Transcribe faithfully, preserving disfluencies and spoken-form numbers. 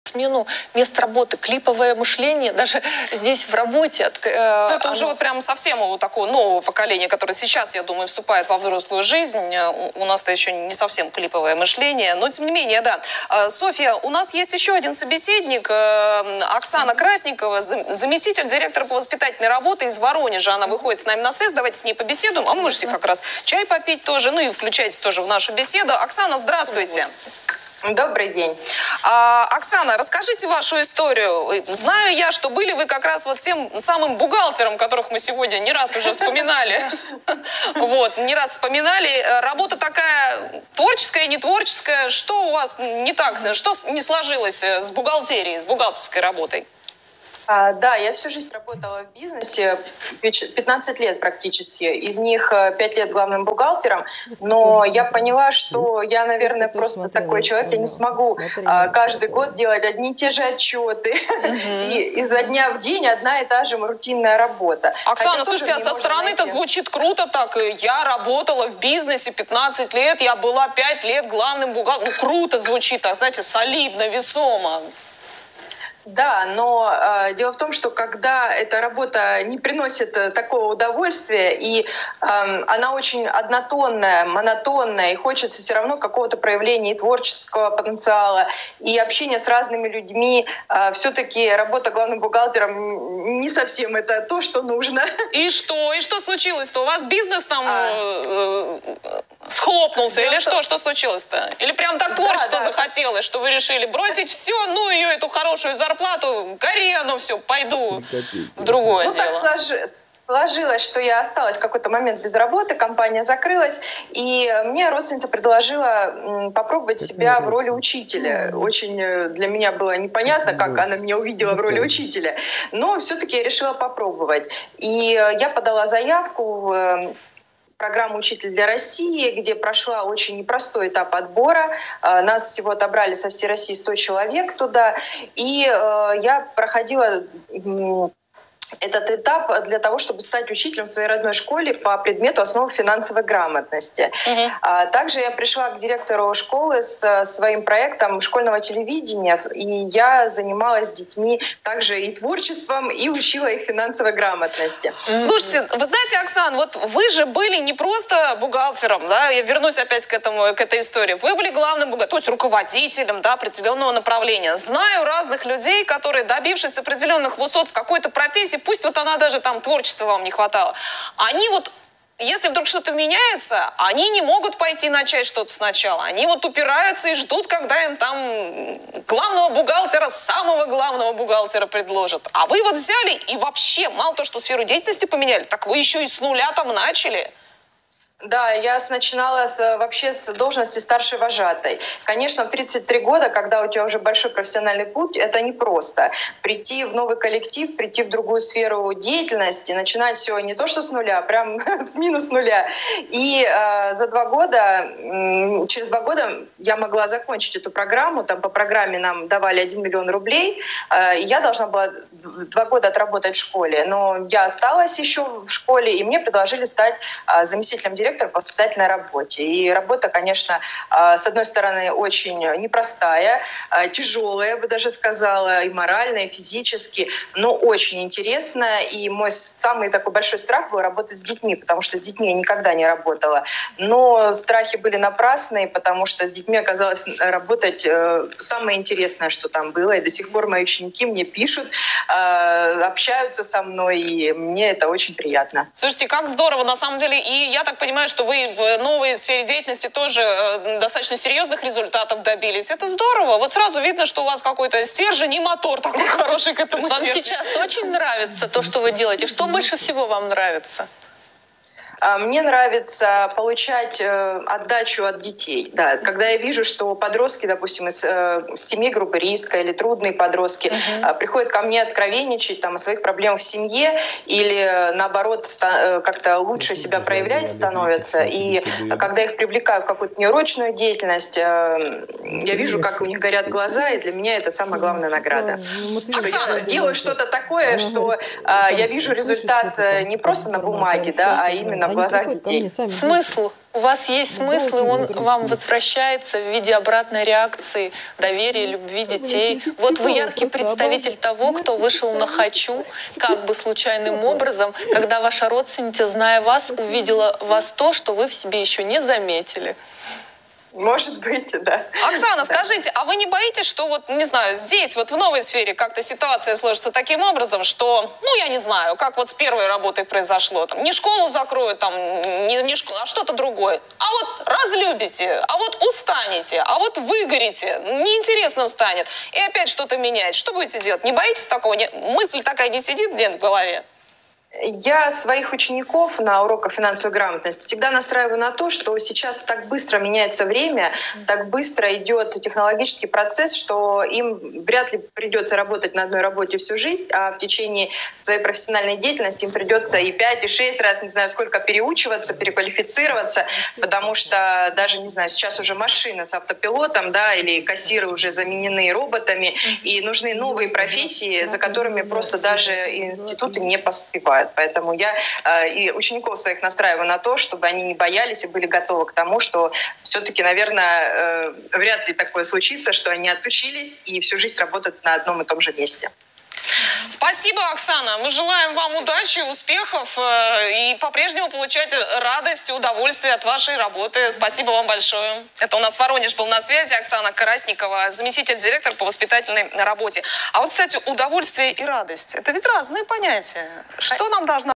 смену мест работы, клиповое мышление, даже здесь в работе. От, э, ну, это оно... уже вот прям совсем у такого нового поколения, которое сейчас, я думаю, вступает во взрослую жизнь. У, у нас-то еще не совсем клиповое мышление, но тем не менее, да. Софья, у нас есть еще один собеседник, Оксана Красникова, заместитель директора по воспитательной работе из Воронежа. Она выходит с нами на связь, давайте с ней побеседуем, а вы можете как раз чай попить тоже, ну и включайтесь тоже в нашу беседу. Оксана, здравствуйте. Добрый день. А, Оксана, расскажите вашу историю. Знаю я, что были вы как раз вот тем самым бухгалтером, которых мы сегодня не раз уже вспоминали. Вот, не раз вспоминали. Работа такая творческая, не творческая. Что у вас не так, что не сложилось с бухгалтерией, с бухгалтерской работой? А, да, я всю жизнь работала в бизнесе, пятнадцать лет практически, из них пять лет главным бухгалтером, но я поняла, что я, наверное, просто такой человек, я не смогу а, каждый год делать одни и те же отчеты, и изо дня в день одна и та же рутинная работа. Оксана, слушайте, а со стороны-то звучит круто так, я работала в бизнесе пятнадцать лет, я была пять лет главным бухгалтером, ну круто звучит, а знаете, солидно, весомо. Да, но э, дело в том, что когда эта работа не приносит э, такого удовольствия, и э, она очень однотонная, монотонная, и хочется все равно какого-то проявления и творческого потенциала, и общения с разными людьми, э, все-таки работа главным бухгалтером не совсем это то, что нужно. И что? И что случилось-то? У вас бизнес там а... э, схлопнулся? Да, или что? Что случилось-то? Или прям так творчество да, да. захотелось, что вы решили бросить все, ну ее, эту хорошую зарплату, гори, ну все, пойду в другое ну, дело. Так сложилось. Сложилось, что я осталась в какой-то момент без работы, компания закрылась, и мне родственница предложила попробовать себя в роли учителя. Очень для меня было непонятно, как она меня увидела в роли учителя, но все-таки я решила попробовать. И я подала заявку в программу «Учитель для России», где прошла очень непростой этап отбора. Нас всего отобрали со всей России сто человек туда. И я проходила этот этап для того, чтобы стать учителем в своей родной школе по предмету основы финансовой грамотности. Uh-huh. А также я пришла к директору школы с своим проектом школьного телевидения, и я занималась с детьми также и творчеством, и учила их финансовой грамотности. Uh-huh. Слушайте, вы знаете, Оксана, вот вы же были не просто бухгалтером, да, я вернусь опять к этому, к этой истории, вы были главным бухгалтером, то есть руководителем, да, определенного направления. Знаю разных людей, которые, добившись определенных высот в какой-то профессии, пусть вот она даже там творчества вам не хватало, они вот, если вдруг что-то меняется, они не могут пойти начать что-то сначала. Они вот упираются и ждут, когда им там главного бухгалтера, самого главного бухгалтера предложат. А вы вот взяли и вообще, мало то, что сферу деятельности поменяли, так вы еще и с нуля там начали. Да, я начинала с, вообще с должности старшей вожатой. Конечно, в тридцать три года, когда у тебя уже большой профессиональный путь, это непросто. Прийти в новый коллектив, прийти в другую сферу деятельности, начинать все не то что с нуля, а прям с минус нуля. И э, за два года, э, через два года я могла закончить эту программу. Там по программе нам давали один миллион рублей. Э, и я должна была два года отработать в школе. Но я осталась еще в школе, и мне предложили стать э, заместителем директора по воспитательной работе. И работа, конечно, с одной стороны, очень непростая, тяжелая, я бы даже сказала, и морально, и физически, но очень интересная. И мой самый такой большой страх был работать с детьми, потому что с детьми я никогда не работала. Но страхи были напрасные, потому что с детьми оказалось работать самое интересное, что там было. И до сих пор мои ученики мне пишут, общаются со мной, и мне это очень приятно. Слушайте, как здорово, на самом деле. И я так понимаю, что вы в новой сфере деятельности тоже э, достаточно серьезных результатов добились. Это здорово. Вот сразу видно, что у вас какой-то стержень и мотор такой хороший к этому стержню. Вам сейчас очень нравится то, что вы делаете? Что больше всего вам нравится? Мне нравится получать э, отдачу от детей. Да. Когда я вижу, что подростки, допустим, из э, семьи группы риска или трудные подростки uh-huh. э, приходят ко мне откровенничать там, о своих проблемах в семье или, наоборот, ста- как-то лучше себя проявлять становятся. И когда их привлекаю в какую-то неурочную деятельность, э, я вижу, как у них горят глаза, и для меня это самая главная награда. Оксана, я делаю что-то такое, что э, я вижу результат не просто на бумаге, да, а именно в глазах приходят ко детей. мне сами. Смысл. У вас есть Ну, смысл, и очень он много вам раз. возвращается в виде обратной реакции, доверия, любви детей. Вот вы яркий представитель того, кто вышел на «хочу», как бы случайным образом, когда ваша родственница, зная вас, увидела в вас то, что вы в себе еще не заметили. Может быть, да. Оксана, Да. скажите, а вы не боитесь, что вот, не знаю, здесь, вот в новой сфере как-то ситуация сложится таким образом, что, ну, я не знаю, как вот с первой работой произошло, там, не школу закроют, там, не, не школу, а что-то другое. А вот разлюбите, а вот устанете, а вот выгорите, неинтересным станет, и опять что-то менять. Что будете делать? Не боитесь такого? Не, мысль такая не сидит где-то в голове? Я своих учеников на уроках финансовой грамотности всегда настраиваю на то, что сейчас так быстро меняется время, так быстро идет технологический процесс, что им вряд ли придется работать на одной работе всю жизнь, а в течение своей профессиональной деятельности им придется и пять, и шесть раз, не знаю сколько, переучиваться, переквалифицироваться, потому что даже, не знаю, сейчас уже машины с автопилотом, да, или кассиры уже заменены роботами, и нужны новые профессии, за которыми просто даже институты не поспевают. Поэтому я э, и учеников своих настраиваю на то, чтобы они не боялись и были готовы к тому, что все-таки, наверное, э, вряд ли такое случится, что они отучились и всю жизнь работают на одном и том же месте. Спасибо, Оксана. Мы желаем вам удачи, успехов э, и по-прежнему получать радость, удовольствие от вашей работы. Спасибо вам большое. Это у нас Воронеж был на связи. Оксана Карасникова, заместитель директора по воспитательной работе. А вот, кстати, удовольствие и радость – это ведь разные понятия. Что нам должна